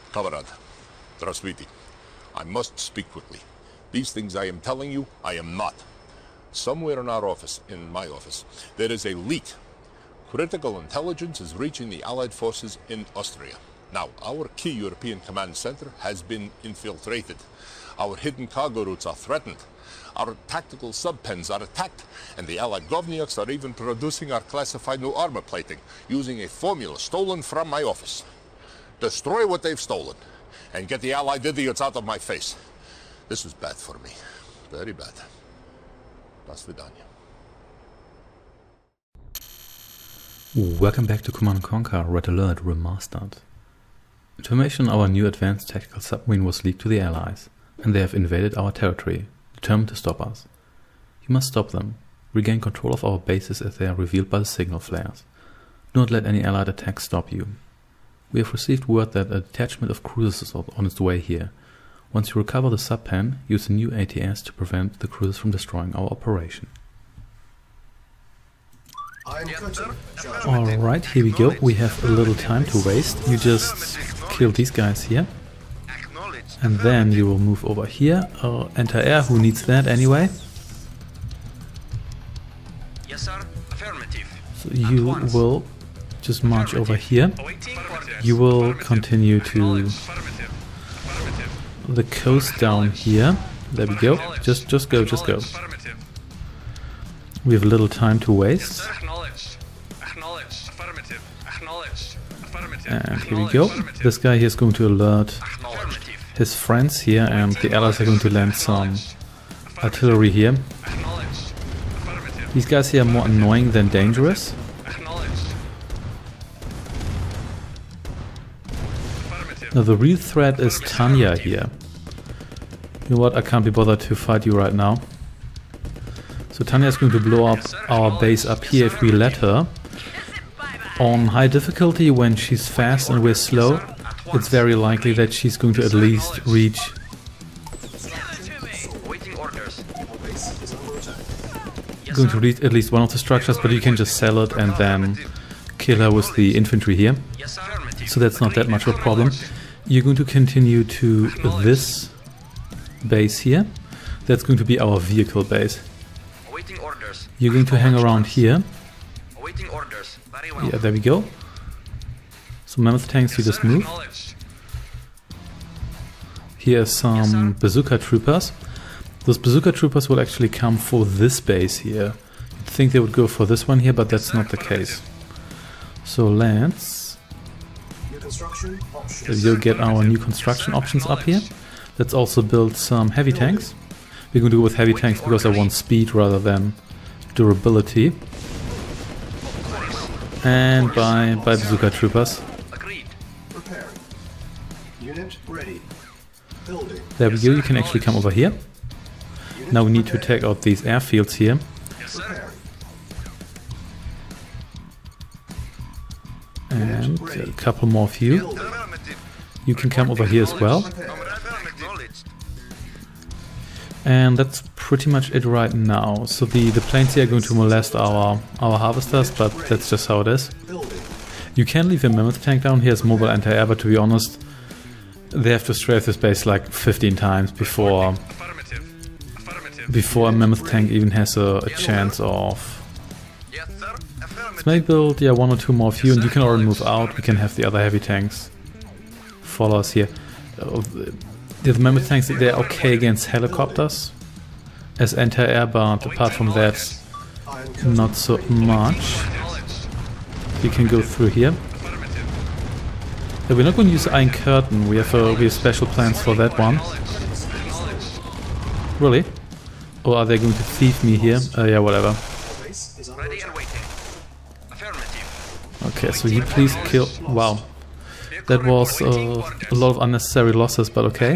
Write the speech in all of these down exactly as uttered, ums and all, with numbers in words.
Kamarad, Здравствуйте. I must speak quickly. These things I am telling you, I am not. Somewhere in our office, in my office, there is a leak. Critical intelligence is reaching the Allied forces in Austria. Now, our key European command center has been infiltrated. Our hidden cargo routes are threatened. Our tactical subpens are attacked, and the Allied Govniaks are even producing our classified new armor plating, using a formula stolen from my office. Destroy what they've stolen, and get the Allied idiots out of my face. This is bad for me. Very bad. До свидания. Welcome back to Command and Conquer Red Alert Remastered. Information on our new advanced tactical submarine was leaked to the Allies, and they have invaded our territory, determined to stop us. You must stop them. Regain control of our bases as they are revealed by the signal flares. Do not let any Allied attacks stop you. We have received word that a detachment of cruisers is on its way here. Once you recover the subpen, use the new A T S to prevent the cruisers from destroying our operation. Alright, here we go. We have a little time to waste. You just kill these guys here. And then you will move over here. Uh, enter air, who needs that anyway? Yes, sir. Affirmative. So you will just march over here. You will continue to the coast down here. There we go. Just just go, just go. We have little time to waste. And here we go. This guy here is going to alert his friends here, and the Allies are going to land some artillery here. These guys here are more annoying than dangerous. Now the real threat is Tanya here. You know what, I can't be bothered to fight you right now. So Tanya is going to blow up our base up here if we let her. On high difficulty, when she's fast and we're slow, it's very likely that she's going to at least reach going to reach at least one of the structures, but you can just sell it and then kill her with the infantry here. So that's not that much of a problem. You're going to continue to this base here. That's going to be our vehicle base. You're going to hang around here. Yeah, there we go. So mammoth tanks, you just move. Here are some bazooka troopers. Those bazooka troopers will actually come for this base here. You'd think they would go for this one here, but that's not the case. So let's... You'll get our new construction options up here. Let's also build some heavy tanks. We're going to go with heavy tanks because I want speed rather than durability. And by, by bazooka troopers. There we go, you can actually come over here. Now we need to take out these airfields here. And a couple more of you. You can come over here as well. And that's pretty much it right now. So the, the planes here are going to molest our, our harvesters, but that's just how it is. You can leave a mammoth tank down here as mobile anti-air, but to be honest, they have to strafe this base like fifteen times before before a mammoth tank even has a, a chance of... Let's maybe build yeah, one or two more of you, and you can already move out. We can have the other heavy tanks follow us here. Uh, the mammoth tanks, they're okay against helicopters as anti-air, but apart from that, not so much. We can go through here. Yeah, we're not going to use Iron Curtain. We have uh, we have special plans for that one. Really? Or are they going to thief me here? Uh, yeah, whatever. Okay, so you please kill... Wow. That was uh, a lot of unnecessary losses, but okay.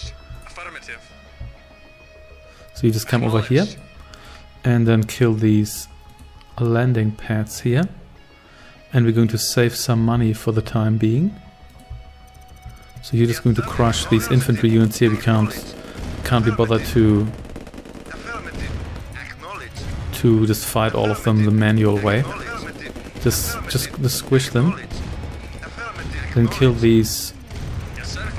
So you just come over here and then kill these landing pads here. And we're going to save some money for the time being. So you're just going to crush these infantry units here. We can't can't be bothered to to just fight all of them the manual way. Just just, just squish them. Then kill these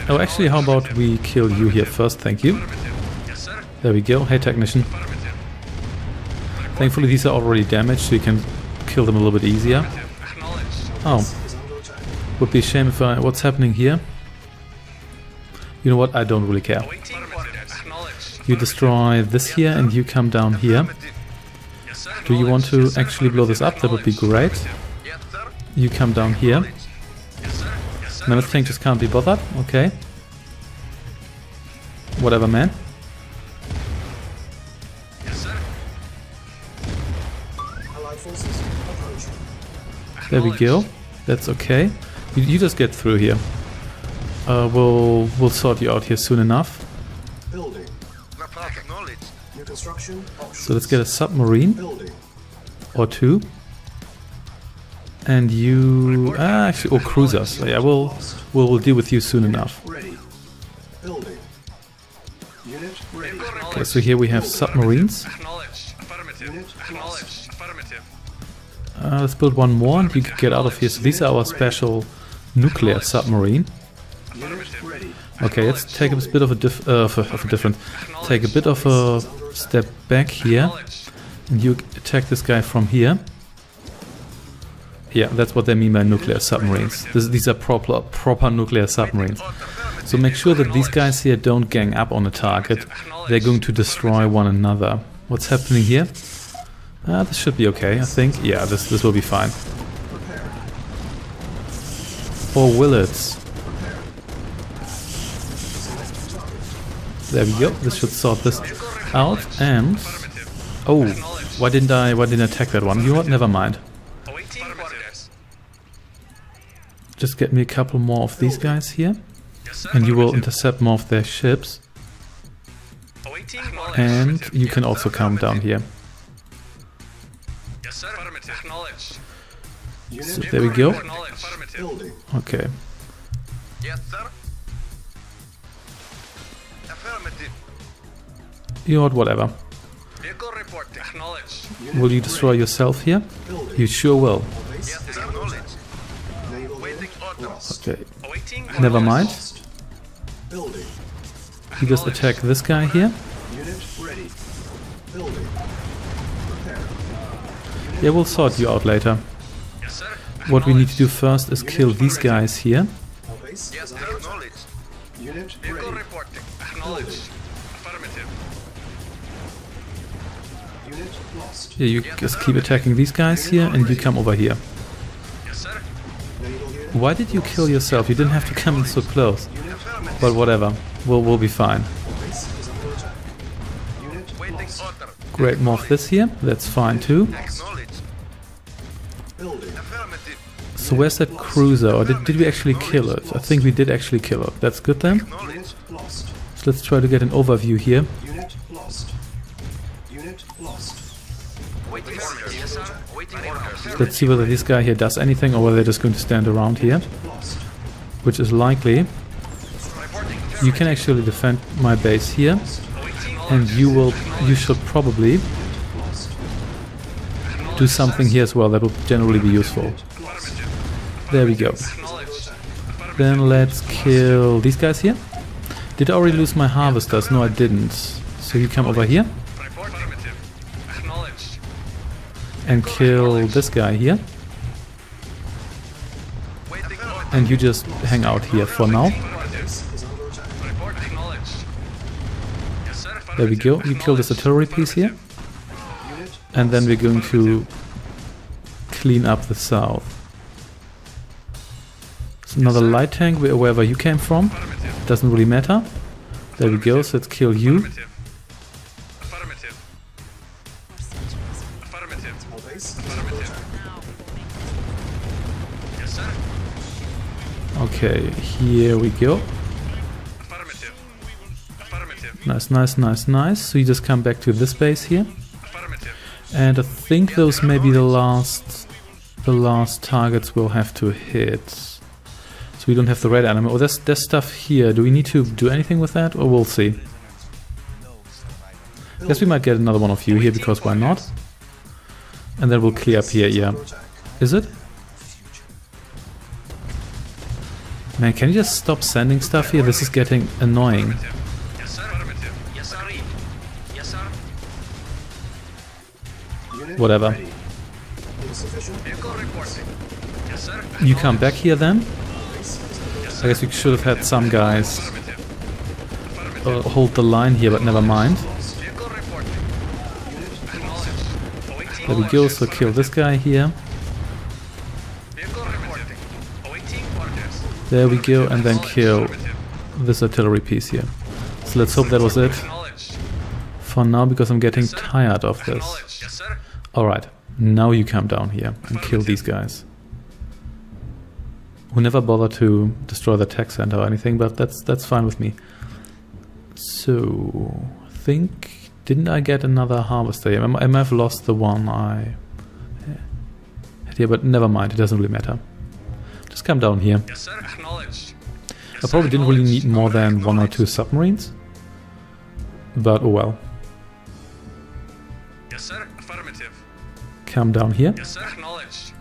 Oh, actually, how about we kill you here first? Thank you. Yes, sir. There we go. Hey, technician. Affirmative. Thankfully, these are already damaged, so you can kill them a little bit easier. Acknowledged. Oh, would be a shame if I... What's happening here? You know what? I don't really care. Awaiting orders. Acknowledged. You destroy this here, and you come down here. Yes, sir. Do you want to actually blow this up? That would be great. Yes, sir. You come down here. Yes, sir. Yes, sir. Mammoth tank just can't be bothered. Okay. Whatever, man. Yes, sir. There we go. That's okay. You, you just get through here. Uh, we'll we'll sort you out here soon enough. Building. Acknowledged. New construction options. So let's get a submarine Building. or two. And you ah, actually, or cruisers. So yeah, we'll we'll we'll deal with you soon enough. Ready. Building. Unit ready. Okay, so here we have submarines. Acknowledged. Affirmative. Unit Acknowledged. Affirmative. Uh, let's build one more, and you can get out of here. So these are our special nuclear submarine. Unit ready. Okay, let's take a bit of a, diff uh, of a, of a different, take a bit of a step back here, and you attack this guy from here. Yeah, that's what they mean by nuclear submarines. This, these are proper proper nuclear submarines. So make sure that these guys here don't gang up on a target. They're going to destroy one another. What's happening here? Ah, this should be okay, I think. Yeah, this this will be fine. Or will it? There we go. This should sort this out. And oh, why didn't I? Why didn't I attack that one? You know what? Never mind. Awaiting orders. Just get me a couple more of these guys here, Yes, sir. and you will intercept more of their ships. Awaiting orders. And you can also come down here. Yes, sir. Affirmative. Acknowledged. So there we go. Acknowledged. Affirmative. Building. Okay. Yes, sir. Affirmative. You know what? Whatever. Vehicle report. Acknowledged. Will you destroy yourself here? You sure will. Yes, sir. Acknowledged. Naval Waiting orders. Okay. Awaiting Never orders. mind. lost. Building. You just attack this guy here. Unit ready. Building. Prepare. Yeah, we'll sort you out later. Yes, sir. What we need to do first is kill these guys here. Our base Yes, is sir. under Acknowledged. Unit Vehicle ready. reporting. Acknowledged. Affirmative. Unit lost. Yeah, you just keep attacking these guys here, and you come over here. Yes, sir. Naval unit. Why did you kill yourself? You didn't have to come in so close. Affirmative. But whatever, we'll, we'll be fine. Our base is under attack. Unit Waiting lost. order. Great, more of this here. That's fine too. Acknowledged. Building. Affirmative. So where's that cruiser? Or did, did we actually kill it? I think we did actually kill it. That's good then. Unit lost. So let's try to get an overview here. Unit lost. Unit lost. Waiting orders. Yes, sir. Waiting orders. Let's see whether this guy here does anything or whether they're just going to stand around here. Lost. Which is likely. Reporting. You can actually defend my base here. Awaiting And you will, you should probably Lost. do something here as well that will generally be useful. There we go. Acknowledged. Then let's kill these guys here. Did I already lose my harvesters? No, I didn't. So you come over here Report. Affirmative. Acknowledged. and kill this guy here. Waiting order. And you just hang out here for now. Base is under attack. Report. Acknowledged. Yes, sir. There we go. You kill this artillery piece here. Unit And then we're going to clean up the south. It's another light tank where- wherever you came from. Doesn't really matter. There we go. So let's kill you. Affirmative. Affirmative. Affirmative. our base is under attack. Yes, sir. Okay, here we go. Affirmative. Affirmative. Nice, nice, nice, nice. So you just come back to this base here. Affirmative. And I think those may be the last the last targets we'll have to hit. So we don't have the red animal. Oh, there's, there's stuff here. Do we need to do anything with that? Or we'll see. Guess we might get another one of you here, because why not? And then we'll clear up here, yeah. Under attack. Is it? Man, can you just stop sending stuff here? This is getting annoying. Yes, sir. Affirmative. Yes, sir. Yes, sir. Unit Whatever. ready. Insufficient. Vehicle reporting. Yes, sir. You come back here then? Base is under I guess we should have had some guys Affirmative. Affirmative. uh, hold the line here, but never mind. Vehicle reporting. Acknowledged. Awaiting There we go, orders. so kill this guy here. Vehicle reporting. Awaiting orders. There we go, and then kill this artillery piece here. So let's hope that was it Acknowledged. for now, because I'm getting tired of this. Acknowledged. Yes, sir. Alright, now you come down here and kill these guys. Who never bother to destroy the tech center or anything, but that's that's fine with me. So, I think... Didn't I get another harvester here? I might have lost the one I had here, but never mind, it doesn't really matter. Just come down here. Yes, sir. Acknowledged. I probably didn't really need more than one or two submarines. But oh well. Yes, sir. Affirmative. Come down here. Yes, sir. Acknowledged.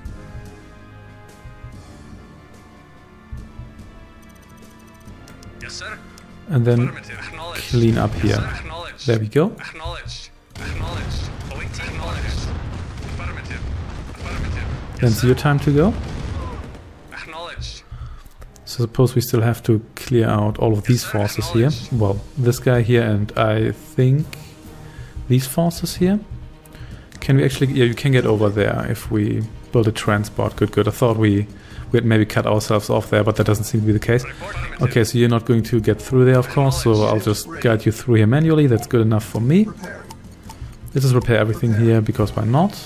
Yes, sir. And then Affirmative. Acknowledged. clean up Yes, here. sir. Acknowledged. There we go. Acknowledged. Acknowledged. Awaiting acknowledged. Affirmative. Affirmative. Then it's your time to go. Acknowledged. So suppose we still have to clear out all of these sir. forces here. Well, this guy here and I think these forces here. Can we actually... Yeah, you can get over there if we build a transport. Good, good. I thought we, we had maybe cut ourselves off there, but that doesn't seem to be the case. Okay, so you're not going to get through there, of course, so I'll just guide you through here manually. That's good enough for me. preparing. Let's just repair everything here, because why not?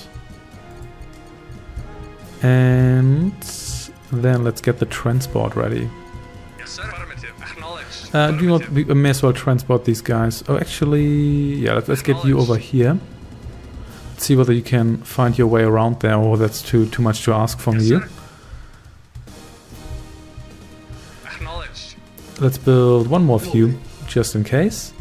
And then let's get the transport ready. Yes, sir. Affirmative. Acknowledged. Uh, do you not... We may as well transport these guys. Oh, actually... Yeah, let's, let's get you over here. Let's see whether you can find your way around there, or that's too too much to ask from Yes, you. sir. Acknowledged. Let's build one more of you, just in case.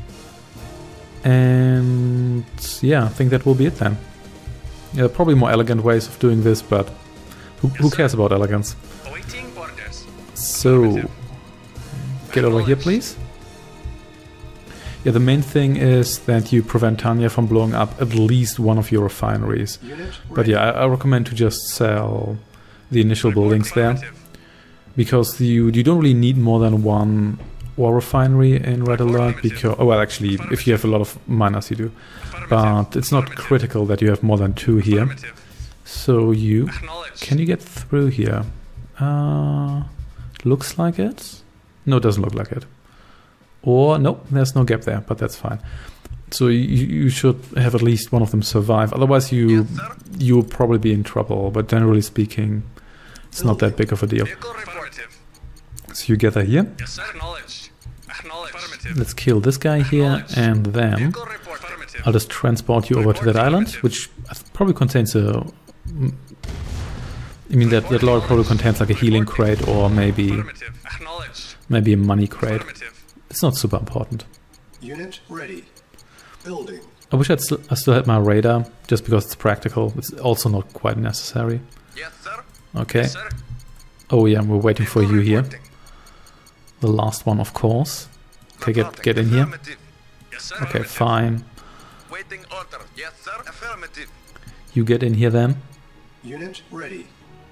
And yeah, I think that will be it then. Yeah, probably more elegant ways of doing this, but who, who cares about elegance? Awaiting orders. So, get over here, please. Yeah, the main thing is that you prevent Tanya from blowing up at least one of your refineries. Unit But yeah, I, I recommend to just sell the initial buildings there, Affirmative. because you you don't really need more than one ore refinery in Red Alert. Because oh well, actually, if you have a lot of miners, you do. But it's not critical that you have more than two here. Affirmative. So you Acknowledged. can you get through here? Uh, looks like it. No, it doesn't look like it. Or no, there's no gap there, but that's fine. So you, you should have at least one of them survive. Otherwise, you Yes, sir. you will probably be in trouble. But generally speaking, it's not that big of a deal. Vehicle reportive. So you gather here. Yes, sir. Acknowledged. Acknowledged. Affirmative. Let's kill this guy here, and then Vehicle report. Affirmative. I'll just transport you over to that island, which probably contains a. I mean that that lore probably contains like a healing crate or maybe Affirmative. Acknowledged. maybe a money crate. Affirmative. It's not super important. unit ready. Building. I wish I'd still, I still had my radar, just because it's practical. It's also not quite necessary. Yes, sir. Okay. Yes, sir. Oh yeah, we're waiting for you here. Reporting. The last one, of course. Okay, get get in here. Affirmative. Yes, sir. Okay, Affirmative. fine. Waiting order. Yes, sir. Affirmative. You get in here then. Unit ready.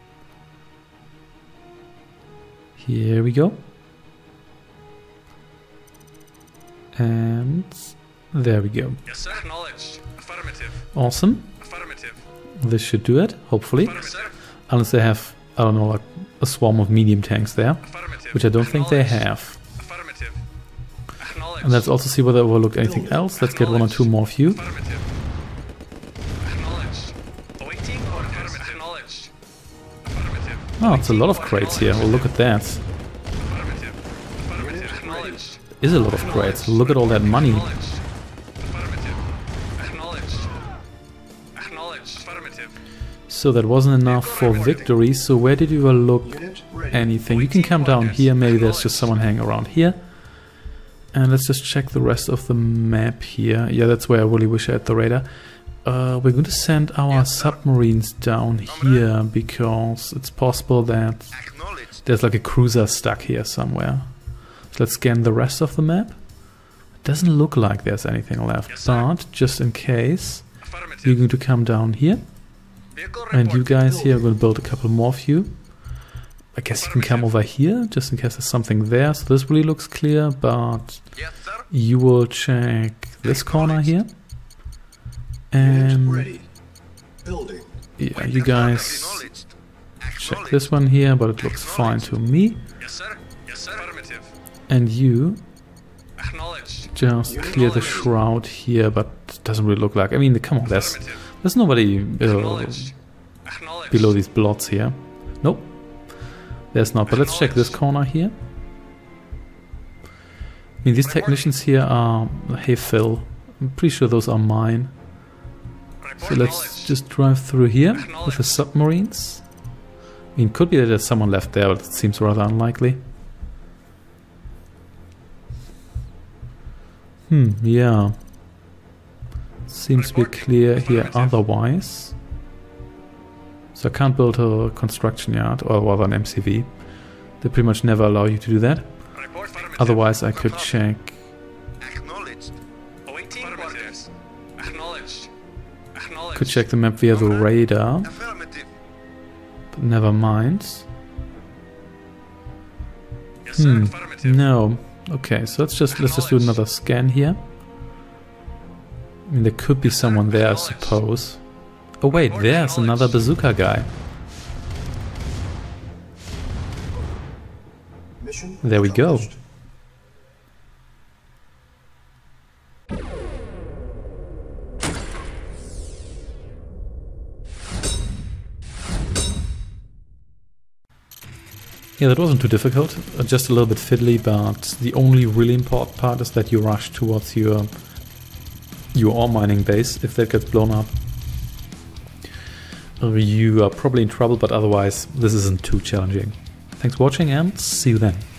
Here we go. And there we go. Yes, sir. Acknowledged. Affirmative. Awesome. Affirmative. This should do it, hopefully. Yes, sir. Unless they have, I don't know, like a swarm of medium tanks there, Affirmative. which I don't think they Acknowledged. have. Affirmative. Acknowledged. And let's also see whether I overlooked anything else. Let's get one or two more of you. Affirmative. Acknowledged. Awaiting orders. Acknowledged. Affirmative. Oh, it's a lot of crates here. Well, look at that. Affirmative. Affirmative. Acknowledged. Is a lot of crates. Look at all that money. Acknowledged. Affirmative. Acknowledged. Acknowledged. Affirmative. So that wasn't enough for victory. So where did you overlook Unit ready. anything? You can come down here. Maybe there's just someone hanging around here. And let's just check the rest of the map here. Yeah, that's where I really wish I had the radar. Uh, we're going to send our submarines down here because it's possible that there's like a cruiser stuck here somewhere. So let's scan the rest of the map. It doesn't look like there's anything left, Yes, sir. but just in case, Affirmative. you're going to come down here. Vehicle And you reporting. guys here are going to build a couple more of you. I guess you can come over here, just in case there's something there. So this really looks clear, but Yes, sir. you will check this corner here. Unit And ready. Building. yeah, you guys Acknowledged. check Acknowledged. this one here, but it looks fine to me. Yes, sir. Yes, sir. Affirmative. And you Acknowledged. just clear the shroud here, but it doesn't really look like. I mean, come on, there's Affirmative. there's nobody uh, Acknowledged. Acknowledged. below these blots here. Nope, there's not. But let's check this corner here. I mean, these technicians here are. Hey, Phil. I'm pretty sure those are mine. Report So let's knowledge. just drive through here with the submarines. I mean, could be that there's someone left there, but it seems rather unlikely. Hmm, yeah. Seems to be clear here otherwise. So I can't build a construction yard, or rather an M C V. They pretty much never allow you to do that. Report affirmative. Otherwise I could Confirmed. check. Acknowledged. Awaiting orders. Acknowledged. Acknowledged. Could check the map via the radar, Affirmative. but never mind. Yes, sir. Hmm, Affirmative. no. Okay, so let's just let's just do another scan here. I mean, there could be someone there, I suppose. Oh wait, there's another bazooka guy. Mission There we go. accomplished. Yeah, that wasn't too difficult. Uh, just a little bit fiddly, but the only really important part is that you rush towards your your ore mining base. If that gets blown up, uh, you are probably in trouble, but otherwise this isn't too challenging. Thanks for watching and see you then.